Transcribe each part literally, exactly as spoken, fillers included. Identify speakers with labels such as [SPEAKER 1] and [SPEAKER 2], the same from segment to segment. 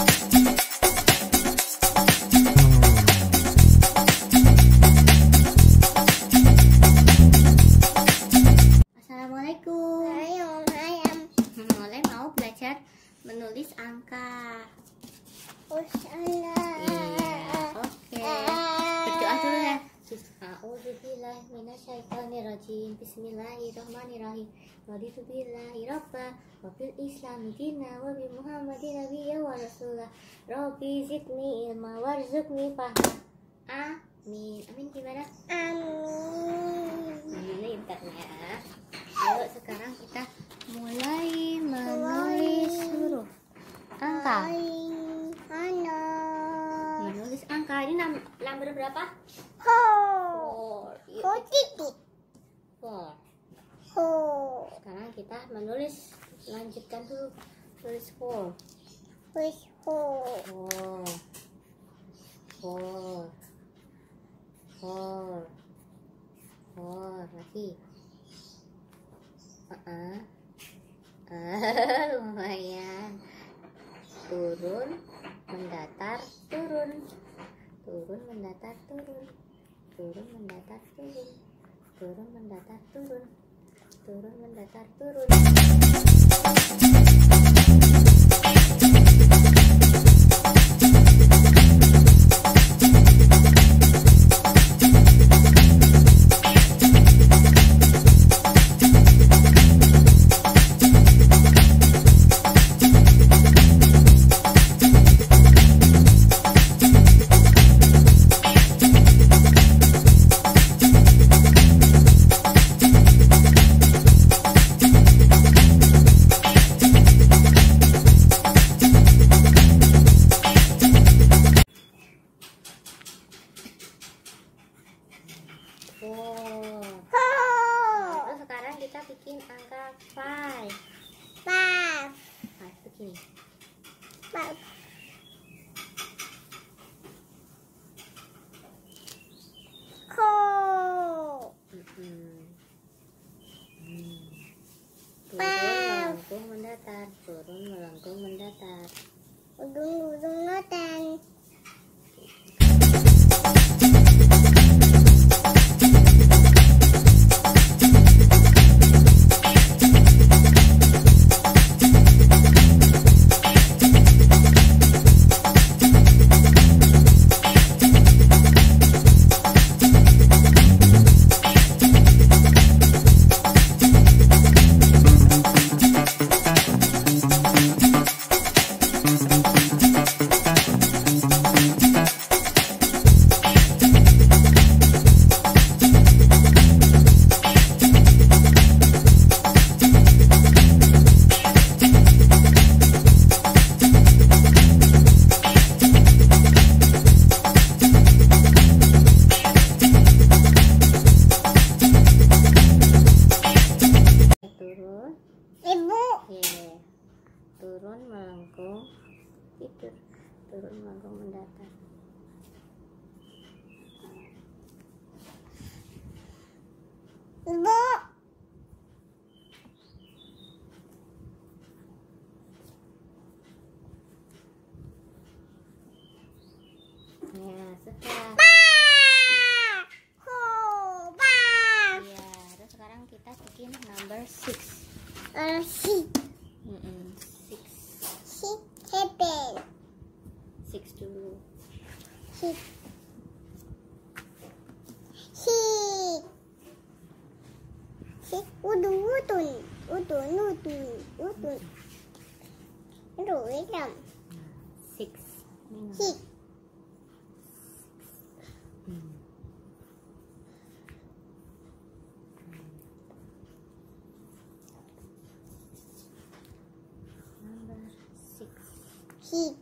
[SPEAKER 1] Assalamualaikum. Mulai mau belajar menulis angka. Iya, oke. Berdoa dulu ya. A'udzubillahi minasyaitonirrajim. Bismillahirrahmanirrahim. Raditu billahi rabba wa bil islami dina wa bi Muhammadin nabiyya wa rasulah. Rabbi zidni ilma warzuqni fahma. Amin. Amin gimana?
[SPEAKER 2] Amin.
[SPEAKER 1] Ini intarnya. Yuk sekarang kita mulai menulis huruf angka. Menulis angka. Ini nomor berapa?
[SPEAKER 2] Four.
[SPEAKER 1] Four.
[SPEAKER 2] Four titik.
[SPEAKER 1] Four.
[SPEAKER 2] Four.
[SPEAKER 1] Sekarang kita menulis, lanjutkan dulu tulis four.
[SPEAKER 2] With four.
[SPEAKER 1] Four. Four. Four. Four. Lagi. Uh-uh. Uh, lumayan. Turun, mendatar, turun. Turun, mendatar, turun. Turun, mendatar, turun. Turun, mendatar, turun. Turun, mendatar, turun. Four. Lalu sekarang kita bikin angka five.
[SPEAKER 2] Five.
[SPEAKER 1] Five begini.
[SPEAKER 2] Five. Four.
[SPEAKER 1] Mm-mm. Hmm. Turun melengkung mendatar, turun melengkung mendatar.
[SPEAKER 2] Ujung-ujung noten.
[SPEAKER 1] Turun melengkung tidur, turun melengkung mendatar.
[SPEAKER 2] Ibu.
[SPEAKER 1] Ya sudah. Ya, terus sekarang kita bikin number six.
[SPEAKER 2] Uh, six.
[SPEAKER 1] Mm-mm. Six.
[SPEAKER 2] Six. Seven.
[SPEAKER 1] Six dulu.
[SPEAKER 2] Six. Six. Six. Udun, udun. Udun, udun. Udun. Udun, udun.
[SPEAKER 1] Six. Ini
[SPEAKER 2] Six.
[SPEAKER 1] Hmm. Number six.
[SPEAKER 2] Six.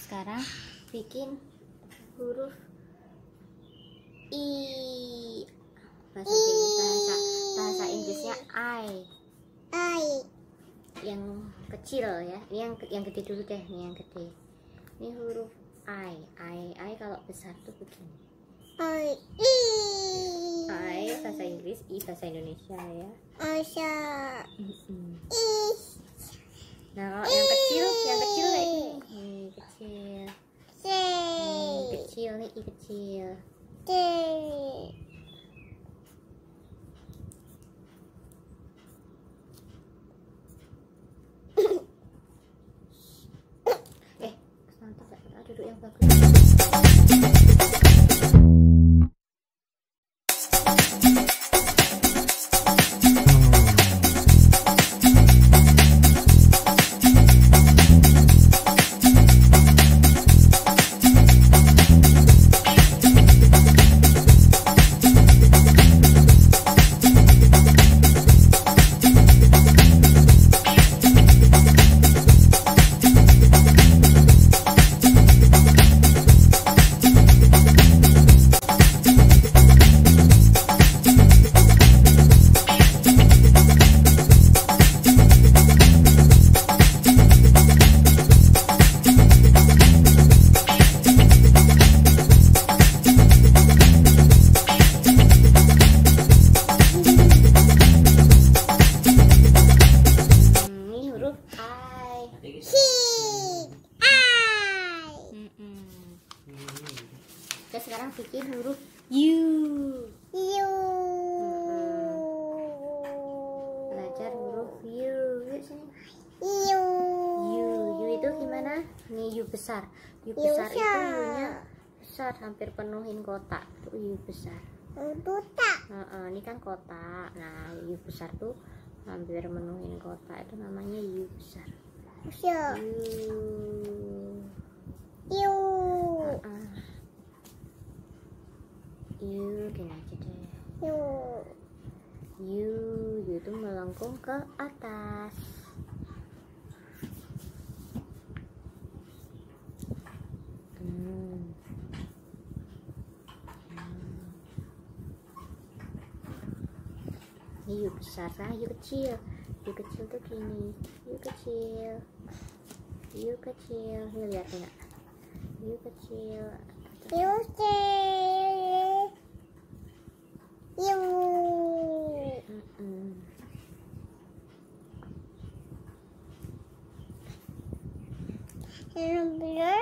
[SPEAKER 1] sekarang bikin huruf I. Bahasa Inggris, bahasa, bahasa Inggrisnya I.
[SPEAKER 2] I.
[SPEAKER 1] Yang kecil ya. Ini yang yang gede dulu deh, nih yang gede. Ini huruf I. I, I kalau besar tuh begini.
[SPEAKER 2] I. I.
[SPEAKER 1] I bahasa Inggris, I bahasa Indonesia ya.
[SPEAKER 2] Asa.
[SPEAKER 1] Mm-mm.
[SPEAKER 2] I.
[SPEAKER 1] Nah kalau yang kecil, yang kecil kayak gini. Nih kecil.
[SPEAKER 2] Say.
[SPEAKER 1] Nih kecil nih, I kecil.
[SPEAKER 2] Say.
[SPEAKER 1] Eh, mantap ya, duduk yang bagus. Kita sekarang bikin huruf U.
[SPEAKER 2] You.
[SPEAKER 1] Belajar huruf U. Yuk sini.
[SPEAKER 2] You.
[SPEAKER 1] U. U itu gimana? Nih U besar. U
[SPEAKER 2] U
[SPEAKER 1] besar itu
[SPEAKER 2] besar.
[SPEAKER 1] U-nya besar, hampir penuhin kotak. Itu U besar.
[SPEAKER 2] Duta.
[SPEAKER 1] Nah, uh, ini kan kotak. Nah, U besar tuh hampir menuhin kotak. Itu namanya U besar.
[SPEAKER 2] Usia.
[SPEAKER 1] U.
[SPEAKER 2] You.
[SPEAKER 1] Uh, U gini aja deh.
[SPEAKER 2] You.
[SPEAKER 1] U, U itu melengkung ke atas. Hmm. Hmm. Ini U besar, nah U kecil. U kecil tuh gini. U kecil. U kecil. Ini lihat enggak? U kecil.
[SPEAKER 2] You say. You.
[SPEAKER 1] Mm-mm.
[SPEAKER 2] Remember?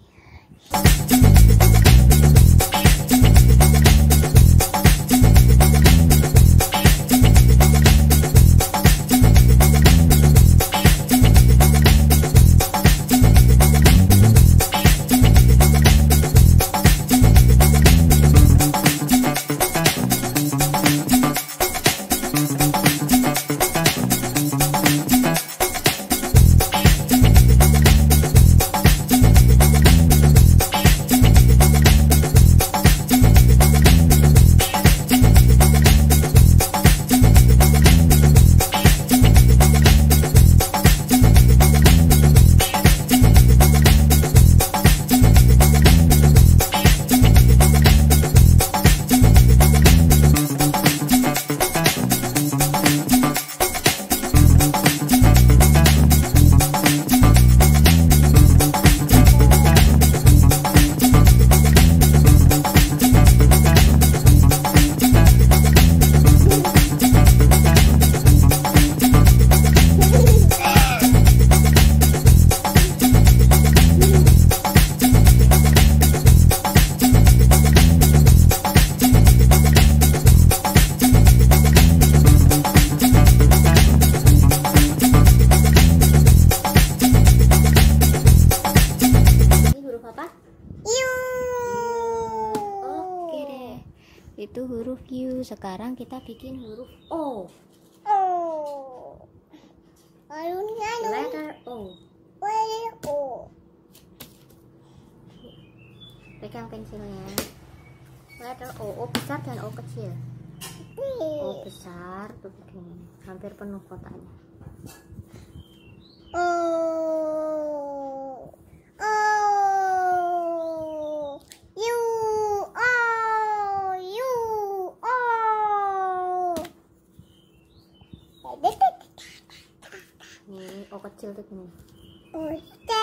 [SPEAKER 1] Itu huruf U. Sekarang kita bikin huruf O.
[SPEAKER 2] Oh. Alunnya
[SPEAKER 1] Letter O.
[SPEAKER 2] O.
[SPEAKER 1] Pegang pensilnya. Letter O. O besar dan O kecil. O besar tuh begini, hampir penuh kotaknya.
[SPEAKER 2] Oh. Oh.
[SPEAKER 1] O kecil tuh gini.
[SPEAKER 2] Oke.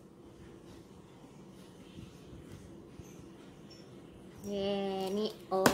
[SPEAKER 1] Ye, ini O.